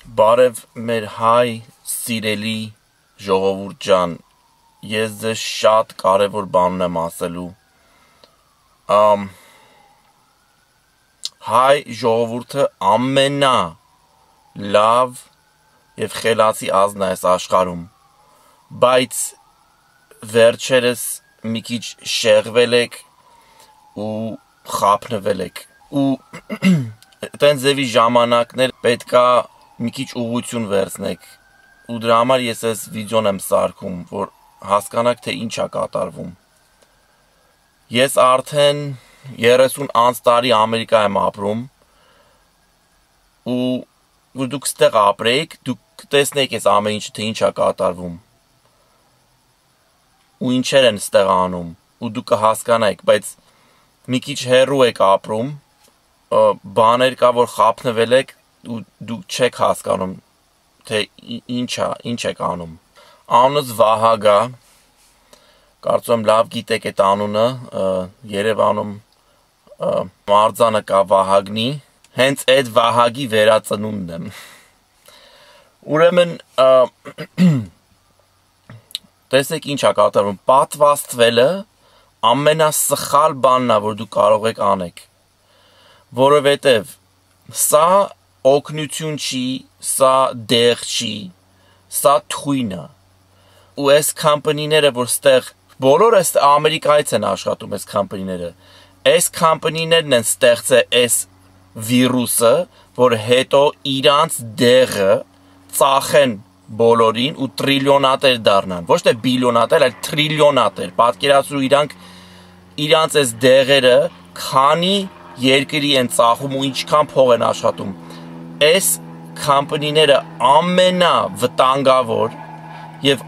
Բարև մեր հայ սիրելի ժողովուրդ ջան, ես ձեզ շատ կարևոր բան եմ ասելու։ Հայ ժողովուրդը ամենա լավ եւ խելացի ազգն է այս աշխարհում, բայց վերջերս մի քիչ շեղվել եք ու խափնվել եք ու այդտենց ձևի ժամանակներ պետքա մի քիչ ուղղություն վերցնեք ու դրա համար ես այս վիդեոն եմ սարքում, որ հասկանաք թե ինչ է կատարվում։ Ես արդեն 30 անց տարի Ամերիկա եմ ապրում ու դուք ստեղ ապրեիք, դուք տեսնեիք այս ամեն ինչը թե ինչ է կատարվում ու ինչեր են ստեղ անում ու դուք կհասկանայիք, բայց մի քիչ հեռու եք ապրում, բաներ կա որ խափնվել եք ու դուք չեք հասկանում թե ինչ եք անում։ Անունս Վահագ է, կարծում եմ լավ գիտեք այդ անունը, Երևանում արձանը կա Վահագնի, հենց այդ Վահագի վերածնունդն եմ։ Ուրեմն տեսեք ինչ է կատարվում, պատվաստվելը ամենասխալ բանն է, որ դուք կարող եք անեք, որովհետև սա օգնություն չի, սա դեղ չի, սա թույն է։ Ու այս կամպանիները, որ ստեղ բոլորը Ամերիկայից են աշխատում այս կամպանիները, այս կամպանիներն են ստեղծել այս վիրուսը, որ հետո իրանց դեղը ծախեն բոլորին ու տրիլիոնատեր դառնան, ոչ թե բիլիոնատեր, այլ տրիլիոնատեր, պատկերացրու իրանց այս դեղերը քանի երկրի են ծախում ու ինչքան փող են աշխատում։ Այս կամպանիները ամենավտանգավոր եւ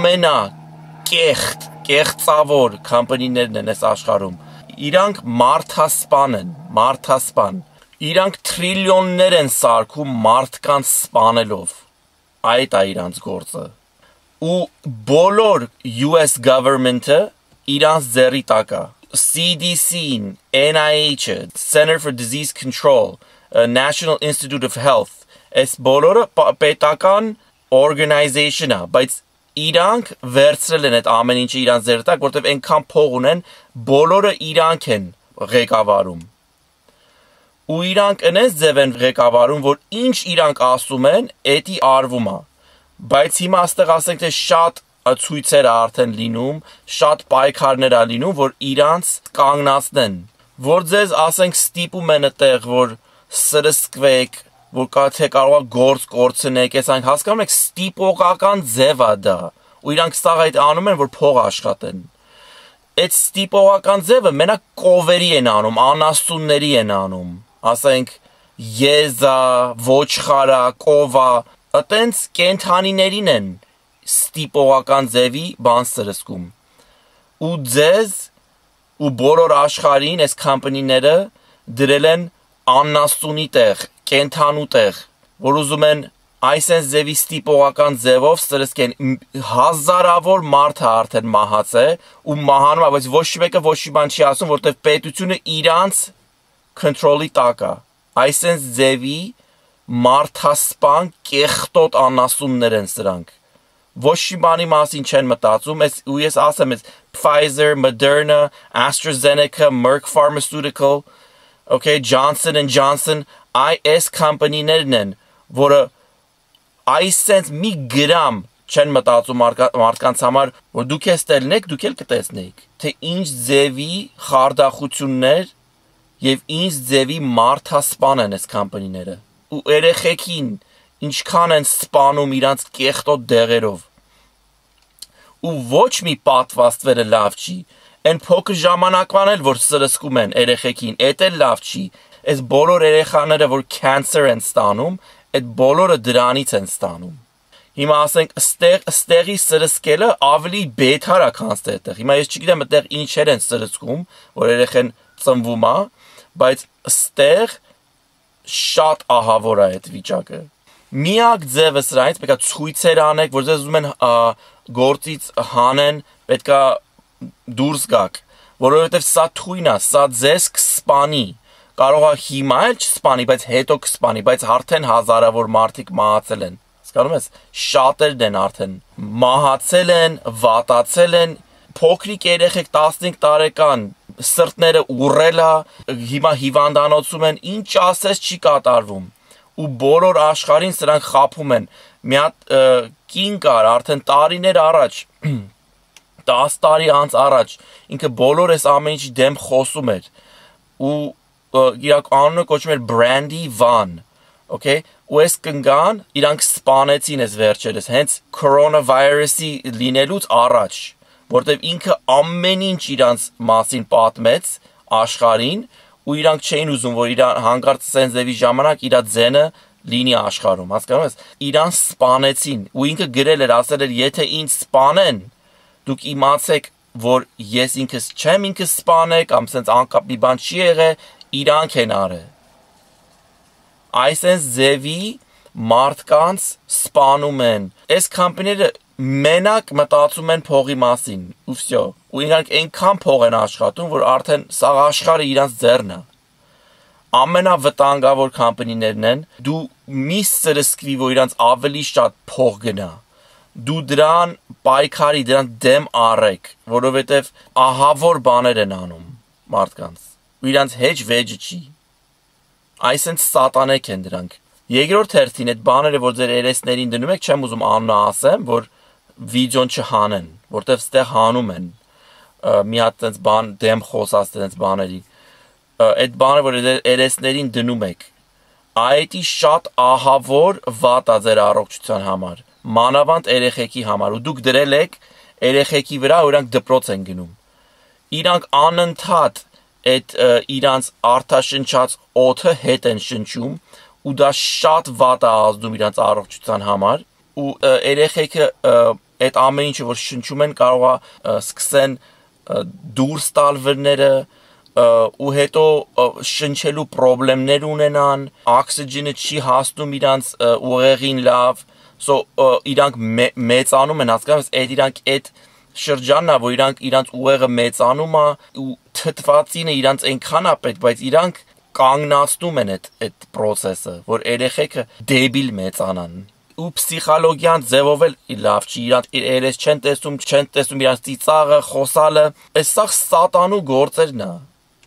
ամենակեղծավոր կամպանիներն են այս աշխարհում։ Իրանք մարդասպան են, մարդասպան։ Իրանք տրիլիոններ են սարքում մարդկանց սպանելով։ Այդ է իրանց գործը։ Ու բոլոր US government-ը իրանց ձեռի տակ է։ CDC-ն, NIH-ը, Center for Disease Control, National Institute of Health, այս բոլորը պետական organization է, բայց իրանք վերցրել են այդ ամեն ինչը իրանց ձեռի տակ, որտեղ այնքան փող ունեն, բոլորը իրանք են ղեկավարում։ Ու իրանք այնպես ձև են ղեկավարում, որ ինչ իրանք ասում են, էդի արվում է։ Բայց հիմա աստեղ ասենք թե շատ ցույցեր արդեն լինում, շատ պայքարներ ա լինում, որ իրանց կանգնացնեն, որ ձեզ ասենք ստիպում են այդտեղ, որ սրսկվեք, որ թե կարող եք գործ կորցնեք, այս այն հասկանում եք ստիպողական ձև ա դա, ու իրանք սաղ այդ անում են, որ փող աշխատեն։ Այդ ստիպողական ձևը մենակ կովերի են անում, անասունների են անում, ասենք եզա, ոչխարա, կովա, այտենց կենթանիներին են ստիպողական ձևի բան սրսկում։ Ու ձեզ ու բոլոր աշխարհին այս կամպանիները դրել են անասունի տեղ, կենթանու տեղ, որ ուզում են այսպես ձևի ստիպողական ձևով սրսկեն հազարավոր մարդ է արդեն մահացել ու մահանում է, բայց ոչ մեկը ոչ մի բան չի ասում, որտեղ պետությունը իրանց control-ի տակ է։ Այսպես ձևի մարդասպան կեղտոտ անասուններ են սրանք։ Ոչ մի բանի մասին չեն մտածում, ու ես ասեմ, Pfizer, Moderna, AstraZeneca, Merck Pharmaceutical, okay, Johnson & Johnson, այս կամպանիներն են, որը այսենց մի գրամ չեն մտածում մարդկանց համար, որ դուք ես տելնեք, դուք էլ կտեսնեիք, թե ինչ ձևի խարդախություններ եւ ինչ ձևի մարդասպան են այս կամպանիները։ Ու երեխեքին ինչքան են սպանում իրանց կեղտոտ դեղերով։ Ու ոչ մի պատվաստվելը լավ չի։ Այն փոքր ժամանակվան էլ որ սրսկում են երեխեքին, էդ էլ լավ չի։ Այս բոլոր երեխաները որ cancer են ստանում, այդ բոլորը դրանից են ստանում։ Հիմա ասենք ստեղի սրսկելը ավելի բետար է քան այդտեղ։ Հիմա ես չգիտեմ այդտեղ ինչեր են սրսկում, որ երեխեն ծնվում է, բայց այդտեղ շատ ահավոր է այդ վիճակը։ Միակ ձևը սրանից պետք է ցույցեր անեք, որ ձեզ ուզում են գործից հանեն, պետք է դուրս գաք, որովհետև սա թույն է, սա ձեզ կսպանի, կարող է հիմա էլ չսպանի, բայց հետո կսպանի, բայց արդեն հազարավոր մարդիկ մահացել են։ Հասկանում ես, շատերն են արդեն մահացել են, վատացել են, փոքրիկ երեխեք 15 տարեկան սրտները ուռել է, հիմա հիվանդանոցում են, ինչ ասես չի կատարվում։ Ու բոլոր աշխարհին սրանք խաբում են։ Մի հատ կին կար արդեն տարիներ առաջ, 10 տարի անց առաջ, ինքը բոլոր այս ամեն ինչի դեմ խոսում էր։ Ու իր անունը կոչվում էր Brandy Van, okay? Ու այս կնգան իրանք սպանեցին այս վերջերս, հենց coronavirus-ի լինելուց առաջ, որտեվ ինքը ամեն ինչ իրանց մասին պատմեց աշխարհին ու իրանք չէին ուզում, որ իր հանկարծ սենզեվի ժամանակ իր ձենը լինի աշխարհում, հասկանում ես։ Իրան սպանեցին ու ինքը գրել էր, ասել էր, եթե ինձ սպանեն, դուք իմացեք, որ ես ինքս չեմ ինքս սպանել կամ սենց անկապ մի բան չի եղել, իրանք են արել։ Այսպես ձևի մարդկանց սպանում են։ Այս կամպանիները մենակ մտածում են փողի մասին, ու վсё։ Ու իրանք այնքան փող են աշխատում, որ արդեն սա աշխարհը իրանց ձեռն է։ Ամենավտանգավոր կամպանիներն են, դու մի սրսկվի, որ իրանց ավելի շատ փող գնա։ Դու դրան պայքարի, դրան դեմ առեք, որովհետև ահավոր բաներ են անում մարդկանց։ Ու իրանց հեչ վեճը չի։ Այսինքն սատանեք են դրանք։ Երկրորդ հերթին այդ բաները, որ ձեր երեսներին դնում եք, չեմ ուզում անունը ասեմ, որ վիդեոն չհանեն, որտեվ ստեղ հանում են։ Մի հատ տենց բան դեմ խոսած տենց բաների։ Այդ բանը, որ երեսներին դնում եք, այդի շատ ահավոր վատ է ձեր առողջության համար, մանավանդ երեխեքի համար, ու դուք դրել եք երեխեքի վրա, իրանք դպրոց են գնում։ Իրանք անընդհատ այդ իրանց արտաշնչած օդը հետ են շնչում ու դա շատ վատ է ազդում իրանց առողջության համար ու երեխեքը այդ ամեն ինչը որ շնչում են կարող է սկսեն դուրս տալ վրները ու հետո շնչելու խնդիրներ ունենան, օքսիգենը չի հասնում իրանց ուղեղին լավ, իրանք մեծանում են, հասկանում ես, այդ իրանք այդ շրջանն է, որ իրանք ուղեղը մեծանում է ու թթվածինը իրանք այնքան է պետք, բայց իրանք կանգնացնում են այդ process-ը, որ երեխեքը դեբիլ մեծանան։ Ու պսիխոլոգիան ձևով էլ լավ չի, իրանք երես չեն տեսնում իրանք ծիծաղը, խոսալը, այս սա սատանու գործերն է։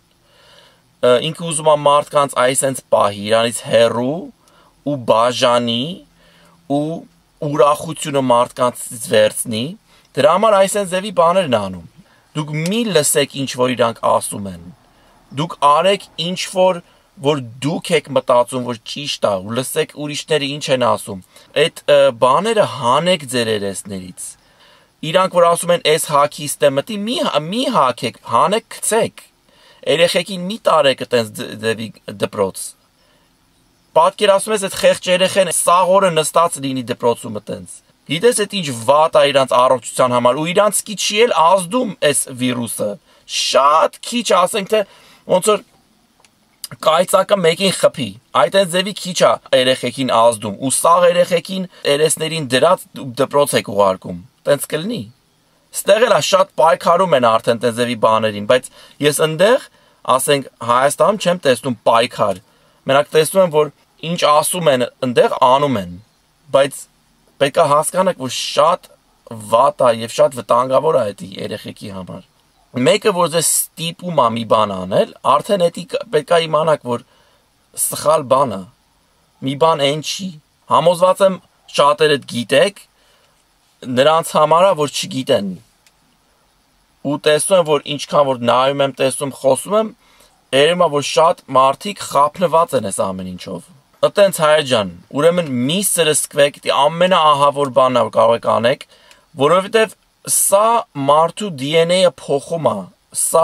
Ինքը ուզում է մարդկանց այսենց պահի, իրանից հեռու ու բաժանի ու ուրախությունը մարդկանցից վերցնի, դրա համար այսենց ձևի բաներն անում։ Դուք մի լսեք ինչ որ իրանք ասում են։ Դուք արեք ինչ որ դուք եք մտածում որ ճիշտ է ու լսեք ուրիշները ինչ են ասում։ Այդ բաները հանեք ձեր երեսներից։ Իրանք որ ասում են այս հակիստ է մտի, մի հակեք, հանեք գցեք։ Երեխեքին մի տարեք այտենց ձևի դպրոց։ Պատկերացնում ես այդ խեղճ երեխեն սաղ օրը նստած լինի դպրոցում այտենց։ Գիտես այդ ինչ վատ է իրանց առողջության համար ու իրանց քիչ չի էլ ազդում այս վիրուսը։ Շատ քիչ ասենք թե ոնց որ կայծակը մեկին խփի, այտենց ձևի քիչ է երեխեքին ազդում ու սաղ երեխեքին երեսներին դրած դպրոց եք ուղարկում։ Տենց կլինի։ Ստեղ էլ շատ պայքարում են արդեն տենց ձևի բաներին, բայց ես ընդեղ, ասենք Հայաստանում չեմ տեսնում պայքար։ Մենակ տեսնում եմ, որ ինչ ասում են ընդեղ անում են, բայց պետք է հասկանաք, որ շատ վատ է եւ շատ վտանգավոր է այդ երեխեքի համար։ Մեկը որ ձեզ ստիպում է մի բան անել, արդեն էդի պետք է իմանաք, որ սխալ բան է։ Մի բան այն չի։ Համոզված եմ շատերը գիտեք, նրանց համար է որ չգիտեն։ Ու տեսնում եմ, որ ինչքան որ նայում եմ, տեսնում, խոսում եմ, երևում է, որ շատ մարդիկ խափնված են այս ամեն ինչով։ Այտենց հայր ջան, ուրեմն մի սրսկվեք, դի ամենաահավոր բանն է որ կարող եք անեք, որովհետև սա մարդու DNA-ը փոխում է, սա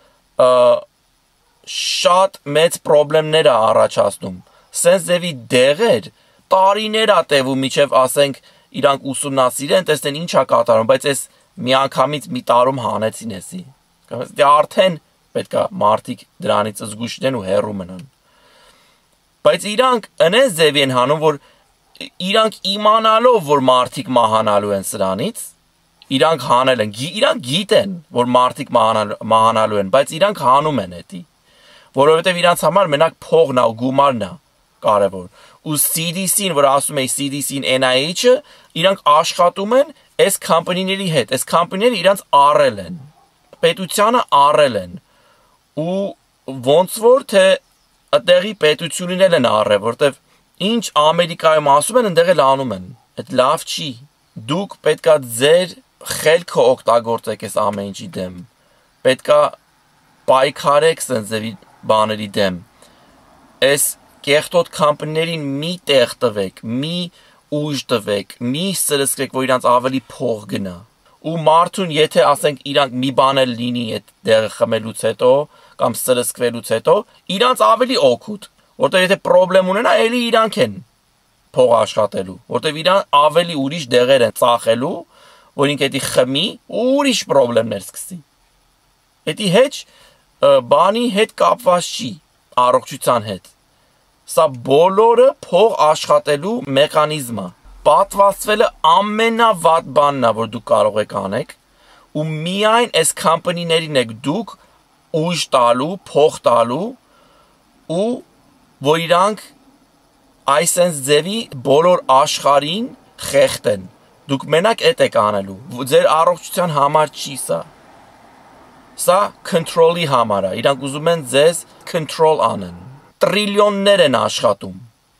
շատ մեծ խնդիրներ է առաջացնում։ Սենց ձևի դեղեր տարիներ է տևում, մինչև ասենք իրանք ուսումնասիրեն, տեսնեն ինչ է կատարում, բայց այս միանգամից մի տարում հանեցին էսի։ Դե արդեն պետք է մարդիկ դրանից զգուշ ու հեռու մնան։ Բայց իրանք այնպես ձևի են հանում, որ իրանք իմանալով, որ մարդիկ մահանալու են սրանից, իրանք հանել են, իրանք գիտեն, որ մարդիկ մահանալու են, բայց իրանք հանում են էդի, որովհետև իրանց համար մենակ փողն է ու գումարն է կարևոր։ Ու CDC-ն, որ ասում է CDC-ն NIH-ը, իրանք աշխատում են այս կամպանիների հետ, այս կամպանիները իրանց առել են, պետությանը առել են, ու ոնց որ թե այդտեղի պետությունին են առել, որտեվ ինչ Ամերիկայում ասում են, ընդեղ էլ անում են, այդ լավ չի, դուք պետքա ձեր խելքը օգտագործեք այս ամեն ինչի դեմ, պետքա պայքարեք սենց բաների դեմ, այս կեղտոտ կամպանիներին մի տեղ տվեք, մի ուժ տվեք, մի սրսկեք, որ իրանց ավելի փող գնա, ու մարդուն եթե ասենք իրանք մի բան էլ լինի այդ դեղը խմելուց հետո, կամ սրսկվելուց հետո, իրանց ավելի օգուտ, որտեղ եթե պրոբլեմ ունենա, էլի իրանք են փող աշխատելու, որտեղ իրան ավելի ուրիշ դեղեր են ծախելու, որ ինք էդի խմի ու ուրիշ պրոբլեմներ սկսի։ Էդի հետ բանի հետ կապված չի, առողջության հետ։ Սա բոլորը փող աշխատելու մեխանիզմը։ Պատվաստվելը ամենավատ բանն է, որ դուք կարող եք անեք, ու միայն այս կամպանիներին եք դուք ուժ տալու, փող տալու, ու որ իրանք այսենց ձևի բոլոր աշխարհին խեղդեն։ Դուք մենակ էդ եք անելու, ձեր առողջության համար չի սա։ Սա control-ի համար է, իրանք ուզում են ձեզ control անեն։ Տրիլիոններ են աշխատում։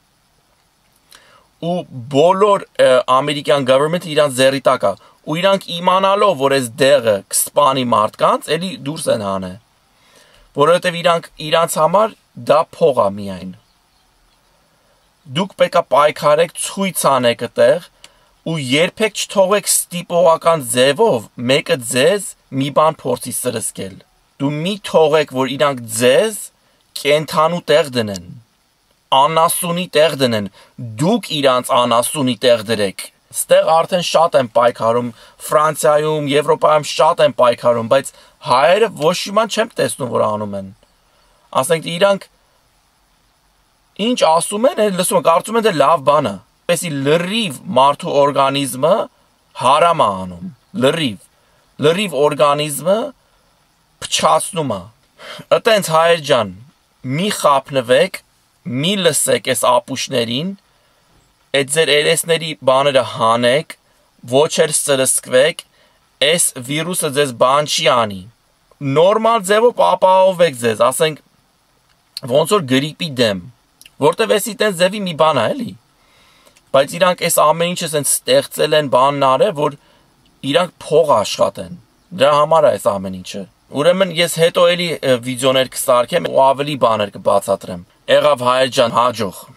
Ու բոլոր ամերիկյան government-ը իրանք ձեռի տակ է, ու իրանք իմանալով, որ այս դեղը կսպանի մարդկանց, էլի դուրս են հանե։ Որովհետև իրանք համար դա փող է միայն։ Դուք պետք է պայքարեք, ցույց անեք այդտեղ, ու երբեք չթողեք ստիպողական ձևով մեկը ձեզ մի բան փորձի սրսկել։ Դու մի թողեք, որ իրանք ձեզ կենթանու տեղ դնեն, անասունի տեղ դնեն, դուք իրանց անասունի տեղ դրեք։ Ստեղ արդեն շատ են պայքարում, Ֆրանսիայում, Եվրոպայում շատ են պայքարում, բայց հայերը ոչ իման չեմ տեսնում, որ անում են։ Ասենք իրանք ինչ ասում են, լսում են, կարծում են դե լավ բան է, եսի լրիվ մարդու օրգանիզմը հարամ է անում, լրիվ օրգանիզմը փչացնում է։ Այտենց հայեր ջան, մի խափնվեք, մի լսեք այս ապուշներին, այդ ձեր երեսների բաները հանեք, ոչ էլ սրսկվեք, այս վիրուսը ձեզ բան չի անի։ Նորմալ ձևով ապահովեք ձեզ, ասենք ոնց որ գրիպի դեմ, որտեվ էսի տենց ձևի մի բան է, էլի։ Բայց իրանք այս ամեն ինչը սենց ստեղծել են բանն արել, որ իրանք փող աշխատեն։ Դրա համար է այս ամեն ինչը։ Ուրեմն ես հետո էլի վիդեոներ կսարքեմ ու ավելի բաներ կբացատրեմ։ Եղավ հայեր ջան, հաջող։